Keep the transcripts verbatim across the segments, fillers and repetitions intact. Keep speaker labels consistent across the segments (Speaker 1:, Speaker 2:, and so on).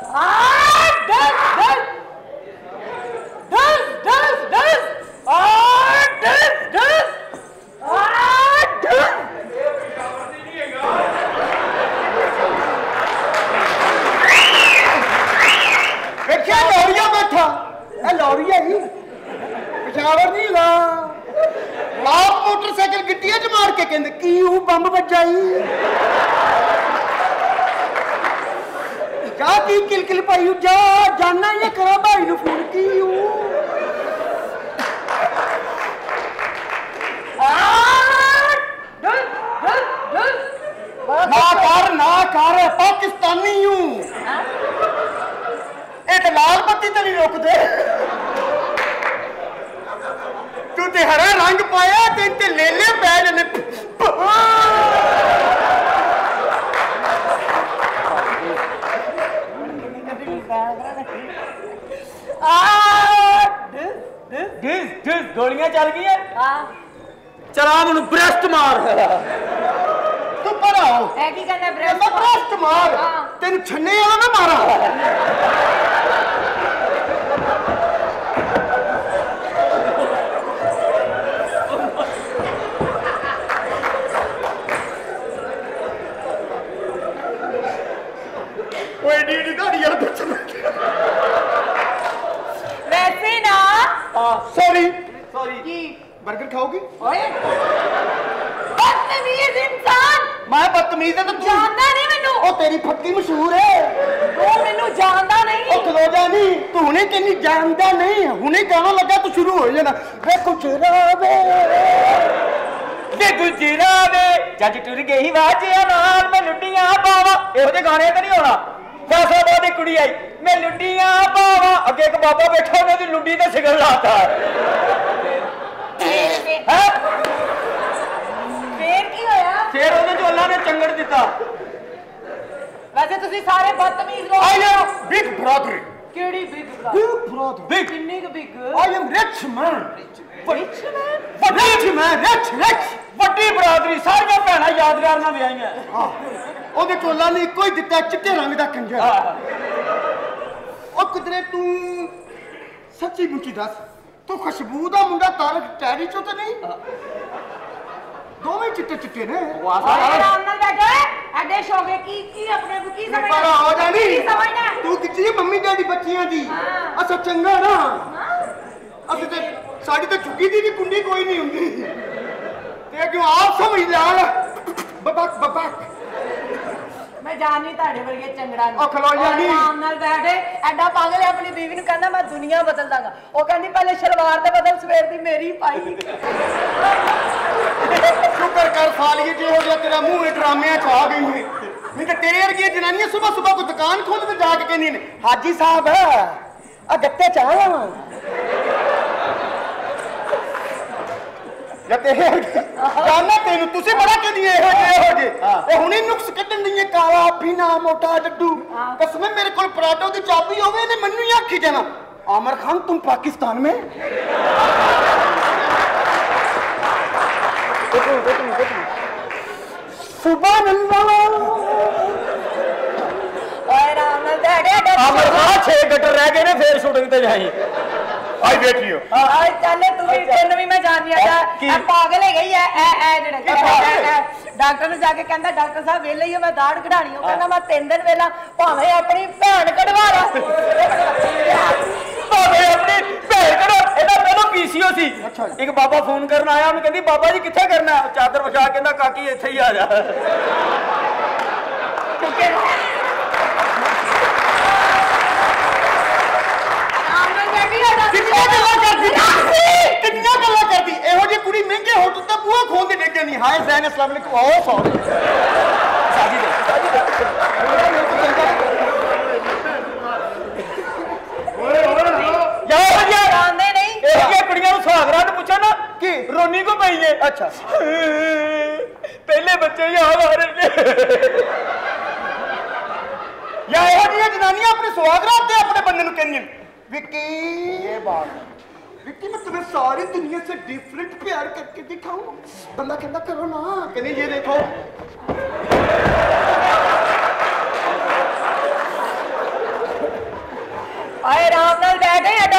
Speaker 1: Motorcycle गिट्टिया च मार के कहते की बंब बजाई जा की किलकिल पाई जा जाना ये करा भाई नु फोन की ना कर ना कर पाकिस्तानी हूं एक लाल बत्ती तो नहीं रोकते तू ते हरा रंग पाया ते ते ले ले पै जने
Speaker 2: डिस डिस गोलियां चल गई हां चला मनु ब्रेस्ट मार
Speaker 1: तू पर आओ
Speaker 3: है की कहना ब्रेस्ट
Speaker 1: ब्रेस्ट मार तेन छन्ने वाला ना मारा
Speaker 3: वैसे ना
Speaker 1: सॉरी सॉरी की बर्गर खाओगी
Speaker 3: ओए बदतमीज इंसान
Speaker 1: मैं बदतमीज है तो
Speaker 3: जानदा नहीं मैनू
Speaker 1: ओ तेरी फक्की मशहूर है
Speaker 3: ओ मैनू जानदा नहीं
Speaker 1: ओ खलो जा नहीं तू हुने किन्नी जानदा नहीं हुने गाना लगा तू शुरू हो जाना वे कुछ रावे
Speaker 2: वे कुछ रावे जज टुर गई वाजिया नाल मैं लुड्डियां पावा ਇਹੋ ਜਿਹੇ ਗਾਣੇ ਤਾਂ ਨਹੀਂ ਹੋਣਾ फैसलाबाद की कुड़ी आई मैं लुड्डियां पावा अगे एक बाबा बैठा उन्होंने लुड्डी ते सिगल लाता
Speaker 3: फिर की होया
Speaker 2: फिर ਉਹਦੇ ਚ ਅੱਲਾ ਨੇ ਚੰਗੜ ਦਿੱਤਾ
Speaker 3: वैसे तुसी सारे बदतमीज लोग
Speaker 1: आई एम बिग ब्रदर
Speaker 3: केड़ी बिग
Speaker 1: बिग ब्रदर
Speaker 3: बिग कितनी का big
Speaker 1: I am rich man
Speaker 3: rich man
Speaker 1: rich man rich rich
Speaker 2: ਵੱਡੀ ਬਰਾਦਰੀ ਸਾਰੀਆਂ ਭੈਣਾਂ ਯਾਦਗਾਰ ਨਾਲ ਵਿਆਹੀਆਂ
Speaker 1: ਹਾਂ ਉਹਦੇ ਚੋਲਾ ਨੇ ਇੱਕੋ ਹੀ ਦਿੱਤਾ ਚਿੱਟੇ ਰੰਗ ਦਾ ਕੰਜਰ ਉਹ ਕੁਦਰੇ ਤੂੰ ਸੱਚੀ ਮੁੱਚੀ ਦੱਸ ਤੂੰ ਖੁਸ਼ਬੂ ਦਾ ਮੁੰਡਾ ਤਾਰਕ ਟੈਰੀ ਚੋਂ ਤਾਂ ਨਹੀਂ ਦੋਵੇਂ ਚਿੱਟੇ ਚਿੱਟੇ ਨੇ
Speaker 3: ਆਰਾਮ ਨਾਲ ਬੈਠੋ ਐਡੇ ਸ਼ੌਕੇ ਕੀ ਕੀ ਆਪਣੇ ਨੂੰ ਕੀ ਸਮਝਦਾ
Speaker 1: ਪਰ ਹੋ ਜਾਣੀ
Speaker 3: ਕੀ ਸਮਝਦਾ
Speaker 1: ਤੂੰ ਕਿੱਥੇ ਮੰਮੀ ਡੈਡੀ ਬੱਚੀਆਂ ਦੀ ਅੱਛਾ ਚੰਗਾ ਨਾ ਅਸੀਂ ਤੇ ਸਾਡੀ ਤੇ ਝੁੱਗੀ ਦੀ ਵੀ ਕੁੰਡੀ ਕੋਈ ਨਹੀਂ ਹੁੰਦੀ ਤੇ ਕਿਉਂ ਆਪ ਸਮਝ ਲੈ ਬਬਕ ਬਬਕ
Speaker 3: मैं जानी ताड़े वर्गे चंगड़ा
Speaker 1: ओ खलो जानी
Speaker 3: आराम नाल बैठे एडा पागल है अपनी बीवी नु कहंदा मैं दुनिया बदल दांगा ओ कहंदी पहले शलवार ते बदल सवेर दी मेरी पाई
Speaker 1: शुक्र कर सालिए जे हो गया तेरा मुंह में ड्रामे च आ गई है नहीं तो तेरे वर्गी जनानियां सुबह सुबह को दुकान खोल के जाके कहंदी ने हाजी साहब आ गत्ते च आया जते जाना तेन तुसी बड़ा कहदी ए हो जे हो जे ए हुनी नुक्स कटन दी काला पीना मोटा डड्डू कसम मेरे कोल पराठों दी चाबी होवे ने मन्नू ही आखी जाना आमिर खान तुम पाकिस्तान में सुभान अल्लाह
Speaker 3: ओए राम नाल बैठे
Speaker 2: आमिर खान छह गटर रह गए ने फिर शूटिंग ते जाई
Speaker 1: आई देखियो
Speaker 3: आज चल तू भी तेन भी मैं जान दिया था पागल है गई है ए ए जेड़ा डॉक्टर ने जाके कहंदा डॉक्टर साहब वेले ही मैं दाढ़ कढाणी ओ कहंदा मैं तीन दिन वेला भावे अपनी भैन कढवा ला
Speaker 2: भावे अपनी भैन कढवा एदा पहलो पीसीओ सी एक बाबा फोन करन आया उन्हें कहंदी बाबा जी किथे करना है चादर विछा कहंदा काकी इथे ही आ जा
Speaker 1: कितना गल्ला करदी कितना गल्ला करदी एहो जी कुड़ी महंगे होटल ते बूहा खोल के देख नहीं हाय ज़ैन अस्सलाम वालेकुम आओ सॉरी साजी दे साजी दे ओए ओए
Speaker 2: यार यार
Speaker 3: आंदे नहीं
Speaker 2: ए ये कुड़ियां नु सुहागरात पूछो ना कि रोनी को पई है
Speaker 1: अच्छा
Speaker 2: पहले बच्चे याद आ रहे
Speaker 1: या एहो जी जनानियां अपने सुहागरात ते अपने बंदे नु कहंदियां विक्की ये बात विक्की मैं तुम्हें सारी दुनिया से डिफरेंट प्यार करके दिखाऊं बंदा कहता करो ना कहने ये देखो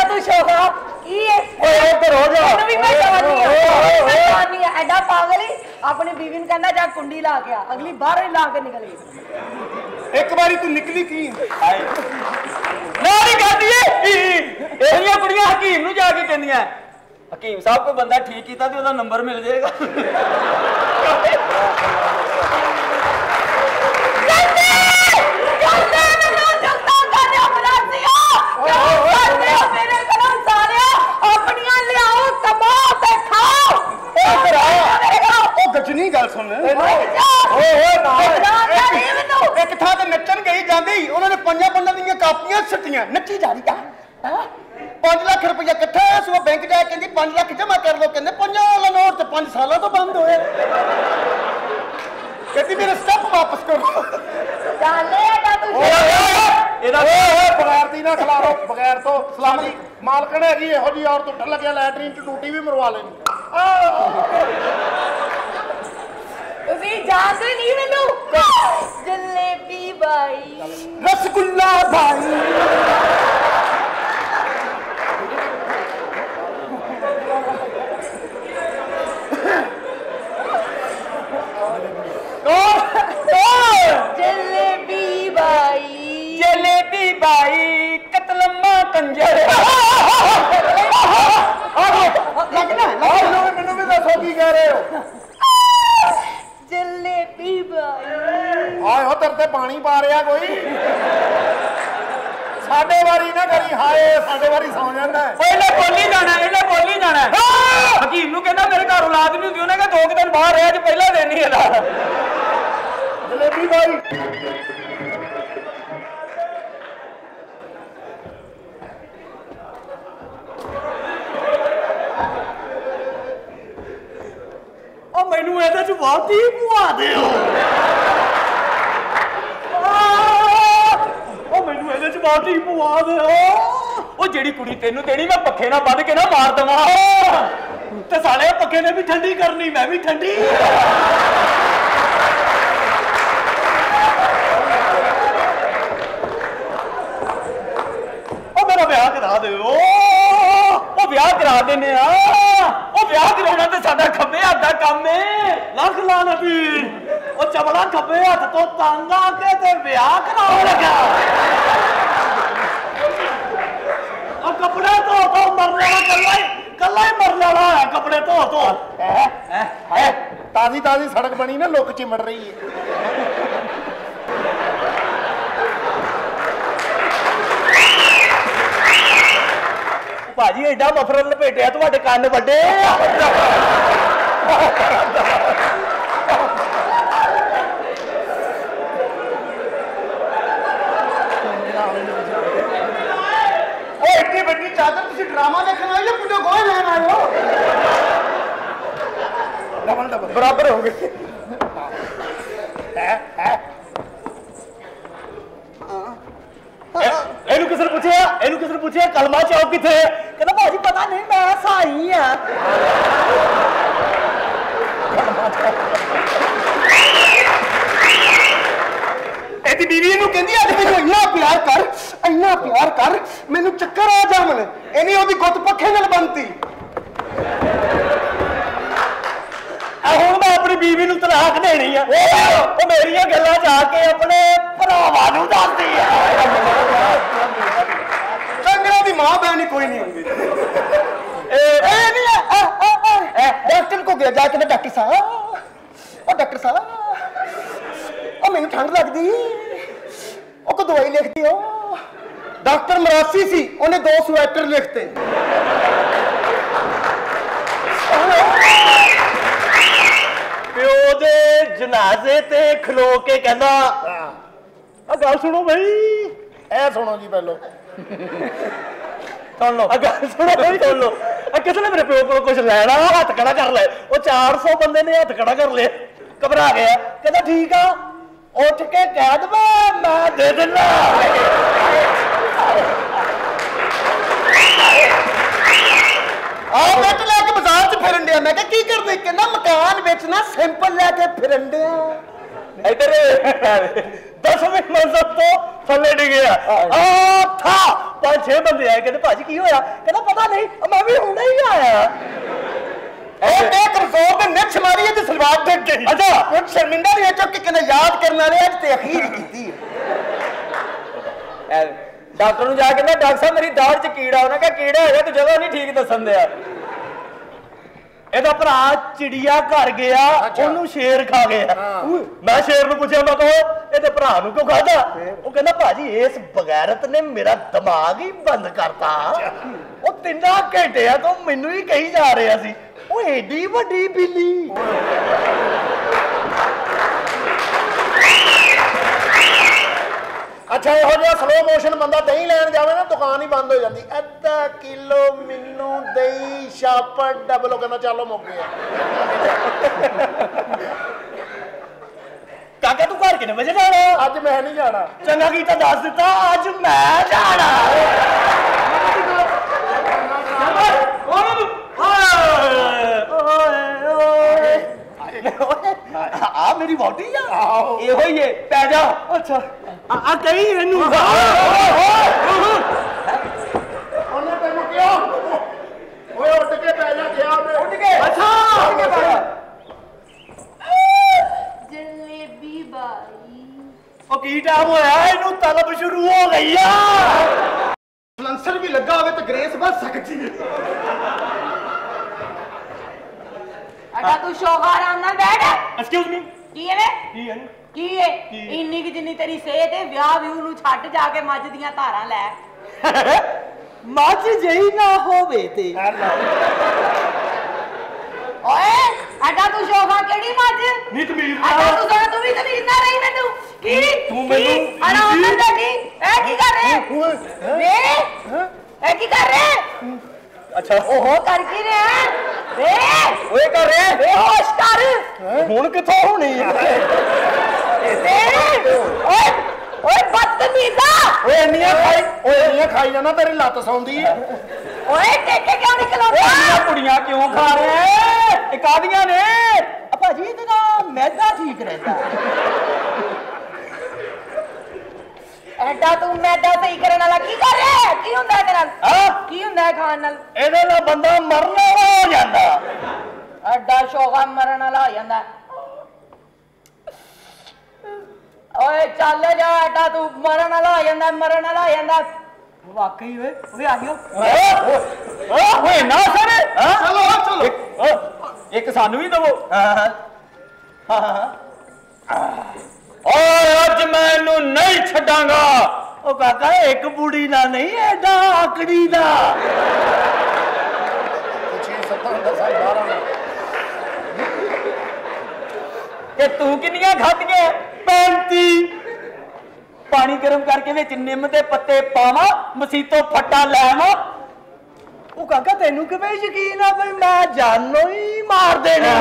Speaker 3: ਤੂੰ ਸ਼ੋਭਾ ਕੀ ਹੈ
Speaker 2: ਓਏ ਇੱਧਰ ਹੋ ਜਾ
Speaker 3: ਇਹਨੂੰ ਵੀ ਮੈਂ ਜਾਣਦੀ ਆ ਮੈਂ ਜਾਣਦੀ ਆ ਐਡਾ ਪਾਗਲ ਹੀ ਆਪਣੀ ਬੀਵੀ ਨੂੰ ਕਹਿੰਦਾ ਜਾ ਕੁੰਡੀ ਲਾ ਕੇ ਆ ਅਗਲੀ ਬਾਹਰ ਹੀ ਲਾ ਕੇ ਨਿਕਲ ਗਈ
Speaker 1: ਇੱਕ ਵਾਰੀ ਤੂੰ ਨਿਕਲੀ ਕੀ
Speaker 2: ਨਾ ਨਹੀਂ ਕਰਦੀ ਇਹ ਇਹਨੀਆਂ ਕੁੜੀਆਂ ਹਕੀਮ ਨੂੰ ਜਾ ਕੇ ਕਹਿੰਦੀਆਂ ਹਕੀਮ ਸਾਹਿਬ ਕੋਈ ਬੰਦਾ ਠੀਕ ਕੀਤਾ ਤੇ ਉਹਦਾ ਨੰਬਰ ਮਿਲ ਜਾਏਗਾ
Speaker 1: ਗਜਨੀ ਗੱਲ ਸੁਣ ਓਏ ਓਏ ਇੱਕ ਥਾਂ ਤੇ ਨੱਚਣ ਗਈ ਜਾਂਦੀ ਉਹਨਾਂ ਨੇ ਪੰਜਾਂ ਪੰਜਾਂ ਦੀਆਂ ਕਾਪੀਆਂ ਸੱਟੀਆਂ ਨੱਚੀ ਜਾ ਰਹੀ ਆ ਪੰਜ ਲੱਖ ਰੁਪਇਆ ਇਕੱਠਾ ਹੋਇਆ ਸੋ ਬੈਂਕ ਜਾ ਕੇ ਕਹਿੰਦੀ ਪੰਜ ਲੱਖ ਜਮ੍ਹਾਂ ਕਰ ਲਓ ਕਹਿੰਦੇ ਪੰਜਾਂ ਵਾਲਾ ਨੋਟ ਤੇ ਪੰਜ ਸਾਲਾਂ ਤੋਂ ਬੰਦ ਹੋਇਆ ਕਹਿੰਦੀ ਮੇਰਾ ਸਟੈਪ ਵਾਪਸ ਕਰੋ
Speaker 3: ਚੱਲੇ ਆਡਾ ਤੂੰ
Speaker 1: ਇਹਦਾ ਓਏ ਬਗੈਰ ਦੀ ਨਾ ਖਿਲਾਰੋ ਬਗੈਰ ਤੋਂ ਸਲਾਮੀ ਮਾਲਕਣ ਹੈਗੀ ਇਹੋ ਜੀ ਔਰ ਟੁੱਟਣ ਲੱਗਿਆ ਲੈਟਰੀਨ ਚ ਟੂਟੀ ਵੀ ਮਰਵਾ ਲੈਣੀ
Speaker 3: ਤੁਸੀਂ ਜਾਣਦੇ ਨਹੀਂ ਮੈਨੂੰ ਜਲੇਬੀ ਬਾਈ
Speaker 1: ਰਸਗੁੱਲਾ ਭਾਈ
Speaker 3: ਜਲੇਬੀ ਬਾਈ
Speaker 2: ਜਲੇਬੀ ਬਾਈ ਕਤਲਮਾ ਕੰਜਰ
Speaker 1: ਲੱਗਣਾ ਮੈਨੂੰ ਵੀ ਮੈਨੂੰ ਵੀ ਦੱਸੋ ਕੀ ਕਹਿ ਰਹੇ ਹੋ
Speaker 3: ਜਲੇਬੀ ਬਾਈ
Speaker 1: ਹਾਏ ਹੋ ਤੇਰੇ ਤੇ ਪਾਣੀ ਪਾ ਰਿਹਾ ਕੋਈ ਸਾਡੇ ਵਾਰੀ ਨਾ ਕਰੀ ਹਾਏ ਸਾਡੇ ਵਾਰੀ ਸੌ ਜਾਂਦਾ
Speaker 2: ਓਏ ਇਹਨੇ ਬੋਲੀ ਜਾਣਾ ਇਹਨੇ ਬੋਲੀ ਜਾਣਾ ਹਕੀਮ ਨੂੰ ਕਹਿੰਦਾ ਮੇਰੇ ਘਰ ਔਲਾਦ ਨਹੀਂ ਹੁੰਦੀ ਉਹਨੇ ਕਿਹਾ ਦੋ ਦਿਨ ਬਾਹਰ ਰਿਹਾ ਅੱਜ ਪਹਿਲਾ ਦਿਨ ਹੀ ਇਹਦਾ
Speaker 1: ਜਲੇਬੀ ਬਾਈ
Speaker 2: ਉਹ ਮੈਨੂੰ ਇਹਦੇ ਚ ਵਾਤੀ ਪਵਾ ਦਿਓ ਉਹ ਮੈਨੂੰ ਇਹਦੇ ਚ ਵਾਤੀ ਪਵਾ ਦਿਓ ਉਹ ਜਿਹੜੀ ਕੁੜੀ ਤੈਨੂੰ ਦੇਣੀ ਮੈਂ ਪੱਖੇ ਨਾਲ ਬੰਨ ਕੇ ਨਾ ਮਾਰ ਦਵਾਂ ਤੇ ਸਾਲੇ ਪੱਖੇ ਨੇ ਵੀ ਠੰਡੀ ਕਰਨੀ ਮੈਂ ਵੀ ਠੰਡੀ ਉਹ ਮੇਰਾ ਵਿਆਹ ਕਰਾ ਦਿਓ ਉਹ ਵਿਆਹ ਕਰਾ ਦਿੰਨੇ ਆ ਉਹ ਵਿਆਹ ਕਰਾਉਣਾ ਤੇ ਸਾਡਾ ਖੱਬੇ ਹੱਥ ਦਾ ਕੰਮ ਏ ਲੱਖ ਲਾ ਨਬੀ ਉਹ ਚਬਲਾ ਖੱਬੇ ਹੱਥ ਤੋਂ ਤੰਗ ਆ ਕੇ ਤੇ ਵਿਆਹ ਕਰਾਉਣ ਲੱਗਾ ਉਹ ਕੱਪੜੇ ਧੋ ਧੋ ਮਰਨ ਵਾਲਾ ਕੱਲਾ ਹੀ ਕੱਲਾ ਹੀ ਮਰਨ ਵਾਲਾ ਹੈ ਕੱਪੜੇ ਧੋ ਧੋ
Speaker 1: ਹੈ ਤਾਜ਼ੀ ਤਾਜ਼ੀ ਸੜਕ ਬਣੀ ਨਾ ਲੁੱਕ ਚਿਮੜ ਰਹੀ ਹੈ
Speaker 2: ਭਾਜੀ ਐਡਾ ਮਫਰਲ ਲਪੇਟਿਆ ਤੁਹਾਡੇ ਕੰਨ ਵੱਡੇ
Speaker 1: ਓਏ ਇੱਡੀ ਵੱਡੀ ਚਾਦਰ ਤੁਸੀਂ ਡਰਾਮਾ ਦੇਖਣ ਆਏ ਹੋ ਪੁੱਟੋ ਗੋਏ ਲੈਣ ਆਏ ਹੋ ਡਬਲ ਡਬਲ ਬਰਾਬਰ ਹੋ ਗਏ ਹੈ ਹੈ
Speaker 2: ਇਹਨੂੰ ਕਿਸੇ ਨੇ ਪੁੱਛਿਆ ਇਹਨੂੰ ਕਿਸੇ ਨੇ ਪੁੱਛਿਆ ਕਲਮਾ ਚੌਕ ਕਿੱਥੇ ਕਹਿੰਦਾ ਭਾਜੀ ਪਤਾ ਨਹੀਂ ਮੈਂ ਸਾਈ ਆ
Speaker 1: ਇਹਦੀ ਬੀਵੀ ਨੂੰ ਕਹਿੰਦੀ ਅੱਜ ਮੈਨੂੰ ਇੰਨਾ ਪਿਆਰ ਕਰ ਇੰਨਾ ਪਿਆਰ ਕਰ ਮੈਨੂੰ ਚੱਕਰ ਆ ਜਾਵਣ ਇਹਨੇ ਉਹਦੀ ਗੁੱਤ ਪੱਖੇ ਨਾਲ ਬੰਨਤੀ
Speaker 2: ਆ ਹੁਣ ਮੈਂ ਆਪਣੀ ਬੀਵੀ ਨੂੰ ਤਲਾਕ ਦੇਣੀ ਆ ਉਹ ਮੇਰੀਆਂ ਗੱਲਾਂ ਜਾ ਕੇ ਆਪਣੇ ਭਰਾਵਾਂ ਨੂੰ ਦੱਸਦੀ ਆ
Speaker 1: ਚੰਗਰਾ ਦੀ ਮਾਂ ਬਹਿਣੀ ਕੋਈ ਨਹੀਂ ਹੁੰਦੀ ਇਹ ਨਹੀਂ ਡਾਕਟਰ ਕੋ ਗਿਆ ਜਾ ਕੇ ਡਾਕਟਰ ਸਾਹਿਬ ਉਹ ਡਾਕਟਰ ਸਾਹਿਬ ਉਹ ਮੈਨੂੰ ਠੰਡ ਲੱਗਦੀ ਉਹ ਕੋ ਦਵਾਈ ਲਿਖਦੀ ਹੋ ਡਾਕਟਰ ਮਰਾਸੀ ਸੀ ਉਹਨੇ ਦੋ ਸਵੈਟਰ ਲਿਖਤੇ
Speaker 2: ਪਿਓ ਦੇ ਜਨਾਜ਼ੇ ਤੇ ਖਲੋ ਕੇ ਕਹਿੰਦਾ ਆ ਗੱਲ ਸੁਣੋ ਬਈ
Speaker 1: ਇਹ ਸੁਣੋ ਜੀ ਪਹਿਲੋ
Speaker 2: ਸੁਣ ਲਓ ਆ ਗੱਲ ਸੁਣੋ ਬਈ ਸੁਣ ਲਓ ਆ ਕਿਸੇ ਨੇ ਮੇਰੇ ਪਿਓ ਕੋਲ ਕੁਝ ਲੈਣਾ ਹੱਥ ਖੜਾ ਕਰ ਲੈ ਉਹ ਚਾਰ ਸੌ ਬੰਦੇ ਨੇ ਹੱਥ ਖੜਾ ਕਰ ਲਿਆ ਘਬਰਾ ਗਿਆ ਕਹਿੰਦਾ ਠੀਕ ਆ ਉੱਠ ਕੇ ਕਹਿ ਦਵਾ ਮੈਂ ਦੇ ਦਿੰਦਾ
Speaker 1: ਆ ਬੈਠ ਲੈ ਕੇ ਬਾਜ਼ਾਰ 'ਚ ਫਿਰਨ ਡਿਆ ਮੈਂ ਕਿਹਾ ਕੀ ਕਰਦੇ ਕਹਿੰਦਾ ਮਕਾਨ ਵੇਚਣਾ ਸਿੰਪਲ ਲੈ ਕੇ ਫਿਰਨ ਡਿਆ
Speaker 2: ਇੱਧਰ ਦਸਵੇਂ ਮੰਜ਼ਲ ਤੋਂ ਥੱਲੇ ਡਿੱਗਿਆ ਆ ਥਾ ਪੰਜ
Speaker 4: ਛੇ ਬੰਦੇ ਆਏ, ਕਹਿੰਦੇ ਭਾਜੀ ਕੀ ਹੋਇਆ? ਕਹਿੰਦਾ ਪਤਾ ਨਹੀਂ, ਮੈਂ ਵੀ ਹੁਣੇ ਹੀ ਆਇਆ।
Speaker 1: ਇਹ ਤੇ ਕਰਜ਼ੋਰ ਦੇ ਨਿੱਛ ਮਾਰੀ ਤੇ ਸਲਵਾਰ ਡਿੱਗ ਗਈ।
Speaker 4: ਅੱਛਾ
Speaker 1: ਹੁਣ ਸ਼ਰਮਿੰਦਾ ਨਹੀਂ ਚੁੱਕ ਕੇ ਕਹਿੰਦਾ ਯਾਦ ਕਰਨ ਵਾਲੇ ਅੱਜ ਤੇ ਅਖੀਰ ਹੀ ਕੀਤੀ ਹੈ।
Speaker 2: ਡਾਕਟਰ ਨੂੰ ਜਾ ਕੇ ਨਾ ਡਾਕਟਰ ਸਾਹਿਬ ਮੇਰੀ ਦਾੜ 'ਚ ਕੀੜਾ, ਉਹਨੇ ਕਿਹਾ ਕੀੜਾ ਹੈਗਾ ਤੂੰ ਜਗ੍ਹਾ ਨਹੀਂ ਠੀਕ ਦੱਸਣ ਦਿਆ।
Speaker 4: ਇਹਦਾ ਭਰਾ ਚਿੜੀਆ ਘਰ ਗਿਆ, ਉਹਨੂੰ ਸ਼ੇਰ ਖਾ ਗਿਆ। ਮੈਂ ਸ਼ੇਰ ਨੂੰ ਪੁੱਛਿਆ, ਮੈਂ ਕਿਹਾ ਇਹਦੇ ਭਰਾ ਨੂੰ ਕਿਉਂ ਖਾਦਾ? ਉਹ ਕਹਿੰਦਾ ਭਾਜੀ ਇਸ ਬਗੈਰਤ ਨੇ ਮੇਰਾ ਦਿਮਾਗ ਹੀ ਬੰਦ ਕਰਤਾ। ਉਹ ਤਿੰਨਾਂ ਘੰਟਿਆਂ ਤੋਂ ਮੈਨੂੰ ਹੀ ਕਹੀ ਜਾ ਰਿਹਾ ਸੀ, ਉਹ ਏਡੀ ਵੱਡੀ ਬਿੱਲੀ।
Speaker 5: ਅੱਛਾ ਇਹੋ ਜਿਹਾ ਸਲੋ ਮੋਸ਼ਨ ਬੰਦਾ ਦਹੀਂ ਲੈਣ ਜਾਵੇ ਨਾ, ਦੁਕਾਨ ਹੀ ਬੰਦ ਹੋ ਜਾਂਦੀ। ਅੱਧਾ ਕਿਲੋ ਮੈਨੂੰ ਦਹੀਂ ਛਾਪੜ ਡਬਲ, ਕਹਿੰਦਾ ਚਲੋ ਮੁੱਕ ਗਿਆ।
Speaker 4: ਕਾਕਾ ਤੂੰ ਘਰ ਕਿੰਨੇ ਵਜੇ ਜਾਣਾ?
Speaker 5: ਅੱਜ ਮੈਂ ਨਹੀਂ ਜਾਣਾ।
Speaker 4: ਚੰਗਾ ਕੀਤਾ ਦੱਸ ਦਿੱਤਾ, ਅੱਜ ਮੈਂ ਜਾਣਾ। ਆ ਮੇਰੀ ਵਹੁਟੀ ਆ?
Speaker 2: ਇਹੋ ਹੀ ਏ, ਪੈ ਜਾ।
Speaker 4: ਅੱਛਾ ਆ ਕਹੀ ਇਹਨੂੰ।
Speaker 5: ਉਹਨੇ ਤੈਨੂੰ ਕਿਹਾ ਓਏ ਉੱਡ ਕੇ ਪੈ ਜਾ, ਗਿਆ ਉਹਨੇ ਉੱਡ ਕੇ।
Speaker 4: ਅੱਛਾ
Speaker 3: ਜਲੇਬੀ ਬਾਈ
Speaker 4: ਉਹ ਕੀ ਟਾਈਮ ਹੋਇਆ? ਇਹਨੂੰ ਤਲਬ ਸ਼ੁਰੂ ਹੋ ਗਈ ਆ।
Speaker 1: ਸਲੈਂਸਰ ਵੀ ਲੱਗਾ ਹੋਵੇ ਤੇ ਗ੍ਰੇਸ ਬਸ ਸਕਦੀ ਹੈ।
Speaker 3: ਅਡਾ ਤੂੰ ਸ਼ੋਭਾ ਆਰਾਮ ਨਾਲ ਬੈਠ।
Speaker 4: Excuse me.
Speaker 3: ਕੀ ਹੈ ਵੇ?
Speaker 4: ਕੀ ਹੈ?
Speaker 3: ਕੀ ਹੈ? ਇੰਨੀ ਕਿ ਜਿੰਨੀ ਤੇਰੀ ਸਿਹਤ ਹੈ, ਵਿਆਹ ਵਿਊ ਨੂੰ ਛੱਡ ਜਾ ਕੇ ਮੱਝ ਦੀਆਂ ਧਾਰਾਂ ਲੈ।
Speaker 4: ਮੱਝ ਜਈ ਨਾ ਹੋਵੇ ਤੇ
Speaker 3: ਓਏ ਅਡਾ ਤੂੰ ਸ਼ੋਭਾ ਕਿਹੜੀ ਮੱਝ?
Speaker 4: ਨਿਤ ਮੀਰ
Speaker 3: ਅਡਾ ਤੂੰ ਸੋਣਾ, ਤੂੰ ਵੀ ਤਾਂ ਨੀਂਦ ਨਾ ਰਹੀ ਮੈਨੂੰ। ਕੀ
Speaker 4: ਤੂੰ ਮੈਨੂੰ-
Speaker 3: ਆਰਾਮ ਨਾਲ ਬੈਠੀ। ਇਹ ਕੀ ਕਰ ਰਹੇ ਵੇ? ਇਹ ਕੀ ਕਰ ਰਹੇ?
Speaker 4: ਅੱਛਾ
Speaker 3: ਓਹੋ ਕਰ ਕੀ ਰਿਹਾ ਵੇ?
Speaker 2: ਓਏ ਕਰ ਰਿਹਾ
Speaker 3: ਵੇ ਹੋਸ਼ ਕਰ
Speaker 4: ਹੁਣ ਕਿੱਥੋਂ ਹੋਣੀ ਆ?
Speaker 3: ਵੇ। ਓਏ ਓਏ ਬਦਤਮੀਜ਼ਾ।
Speaker 5: ਓਏ ਇੰਨੀਆਂ ਖਾਈ ਓਏ ਇੰਨੀਆਂ ਖਾਈ ਜਾਣਾ, ਤੇਰੀ ਲੱਤ ਸੌਂਦੀ ਹੈ।
Speaker 3: ਓਏ ਟੇਕੇ ਕਿਉਂ ਨਹੀਂ ਖਲੋਤਾ?
Speaker 2: ਇੰਨੀਆਂ ਕੁੜੀਆਂ ਕਿਉਂ ਖਾ ਰਿਹਾ? ਇਹ ਕਾਦੀਆਂ ਨੇ?
Speaker 4: ਆ ਭਾਜੀ ਇਹਦੇ ਨਾਲ ਮੈਦਾ ਠੀਕ ਰਹਿੰਦਾ।
Speaker 3: ਐਡਾ ਤੂੰ ਮੈਦਾ ਸਹੀ ਕਰਨ ਵਾਲਾ ਕੀ ਕਰ ਰਿਹਾ ਹੈ? ਕੀ ਹੁੰਦਾ ਇਹਦੇ ਨਾਲ?
Speaker 4: ਹਾਂ
Speaker 3: ਕੀ ਹੁੰਦਾ ਹੈ ਖਾਣ ਨਾਲ?
Speaker 4: ਇਹਦੇ ਨਾਲ ਬੰਦਾ ਮਰਨ ਵਾਲਾ ਹੋ ਜਾਂਦਾ।
Speaker 3: ਐਡਾ ਸ਼ੋਗਾ ਮਰਨ ਵਾਲਾ ਹੋ ਜਾਂਦਾ। ਓਏ ਚੱਲ ਜਾ, ਐਡਾ ਤੂੰ ਮਰਨ ਵਾਲਾ ਹੋ ਜਾਂਦਾ, ਮਰਨ ਵਾਲਾ ਹੋ ਜਾਂਦਾ। ਵਾਕਈ ਓਏ ਓਏ ਆ ਗਿਓ।
Speaker 2: ਓਏ ਨਾ ਸਰ,
Speaker 1: ਚਲੋ ਚਲੋ
Speaker 2: ਇੱਕ ਸਾਨੂੰ ਵੀ ਦਵੋ।
Speaker 4: ਹਾਂ ਹਾਂ
Speaker 2: ਓਏ ਅੱਜ ਮੈਂ ਇਹਨੂੰ ਨਹੀਂ ਛੱਡਾਂਗਾ।
Speaker 4: ਉਹ ਕਾਕਾ ਇੱਕ ਬੁੜੀ ਦਾ ਨਹੀਂ, ਐਡਾ ਆਕੜੀ ਦਾ।
Speaker 5: ਛੇ ਸੱਤਾਂ ਦਸਾਂ ਬਾਰਾਂ
Speaker 2: ਤੇ ਤੂੰ ਕਿੰਨੀਆਂ ਖਾਧੀਆਂ?
Speaker 4: ਪੈਂਤੀ।
Speaker 2: ਪਾਣੀ ਗਰਮ ਕਰਕੇ ਵਿੱਚ ਨਿੰਮ ਦੇ ਪੱਤੇ ਪਾਵਾਂ, ਮਸੀਤੋਂ ਫੱਟਾ ਲੈਵਾਂ।
Speaker 4: ਉਹ ਕਾਕਾ ਤੈਨੂੰ ਕਿਵੇਂ ਯਕੀਨ ਆ ਬਈ ਮੈਂ ਜਾਨੋਂ ਹੀ ਮਾਰ ਦੇਣਾ?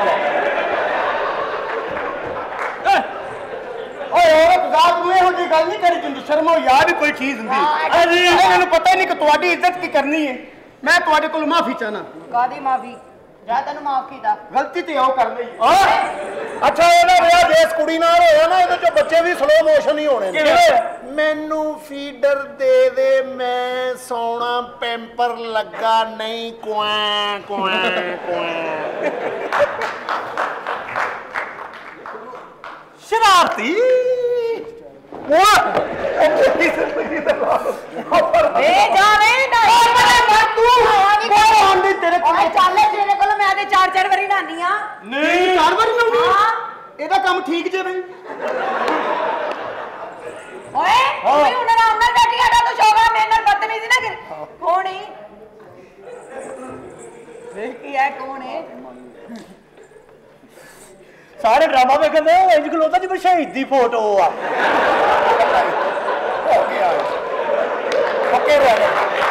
Speaker 1: ਓਏ ਔਰਤ ਜ਼ਾਤ ਨੂੰ ਇਹੋ ਜਿਹੀ ਗੱਲ ਨਹੀਂ ਕਰੀ ਜਿੰਦੀ ਸ਼ਰਮੋ ਯਾਰ ਵੀ ਕੋਈ ਚੀਜ਼ ਹੁੰਦੀ। ਅਰੇ ਮੈਨੂੰ ਪਤਾ ਹੀ ਨਹੀਂ ਕਿ ਤੁਹਾਡੀ ਇੱਜ਼ਤ ਕੀ ਕਰਨੀ ਹੈ। ਮੈਂ ਤੁਹਾਡੇ ਕੋਲ ਮਾਫੀ ਚਾਹਨਾ।
Speaker 3: ਕਾਦੀ ਮਾਫੀ? ਜਾ ਤੈਨੂੰ ਮਾਫ ਕੀਤਾ।
Speaker 1: ਗਲਤੀ ਤੇ ਉਹ ਕਰ ਲਈ।
Speaker 5: ਅੱਛਾ ਇਹਨਾਂ ਵਿਆਹ ਜਿਸ ਕੁੜੀ ਨਾਲ ਹੋਇਆ ਨਾ, ਇਹਦੇ ਚੋਂ ਬੱਚੇ ਵੀ ਸਲੋ ਮੋਸ਼ਨ ਹੀ ਹੋਣੇ ਨੇ। ਮੈਨੂੰ ਫੀਡਰ ਦੇ ਦੇ, ਮੈਂ ਸੌਣਾ, ਪੈਂਪਰ ਲੱਗਾ ਨਹੀਂ, ਕੁਆਂ ਕੁਆਂ ਕੁਆਂ।
Speaker 4: ਸ਼ਰਾਰਤੀ।
Speaker 3: ਏ ਜਾਣੇ ਨਾ ਮਰ ਤੂੰ।
Speaker 1: ਕੋਈ ਆਂਦੀ ਤੇਰੇ ਕੋਲ।
Speaker 3: ਓਏ ਚੱਲ ਤੇਰੇ ਕੋਲ ਮੈਂ ਤੇ ਚਾਰ ਚਾਰ ਵਾਰੀ ਨਾਨੀ ਆ।
Speaker 1: ਨਹੀਂ ਚਾਰ ਵਾਰੀ ਨਹਾਉਣੀ
Speaker 3: ਹਾਂ।
Speaker 1: ਇਹਦਾ ਕੰਮ ਠੀਕ ਜੇ ਬਈ।
Speaker 3: ਓਏ ਤੂੰ ਵੀ ਉਹਨਾਂ ਨਾਲ ਨਾਲ ਬੈਠੀ ਆਡਾ ਤੂੰ ਸ਼ੋਗਾ ਮੇਰੇ ਨਾਲ ਬਦਤਮੀਜ਼ੀ ਨਾ ਕਰ। ਕੌਣ ਹੈ? ਵੇਖ ਕੀ ਹੈ ਕੌਣ ਹੈ?
Speaker 4: ਸਾਰੇ ਡਰਾਮਾ ਵੇਖਦੇ ਉਹ ਇੰਜ ਖਲੋਤਾ ਜਿਵੇਂ ਸ਼ਹੀਦ ਦੀ ਫੋਟੋ ਆ।
Speaker 5: ਹੋ ਗਿਆ ਪੱਕੇ ਰਹਿ ਗਏ।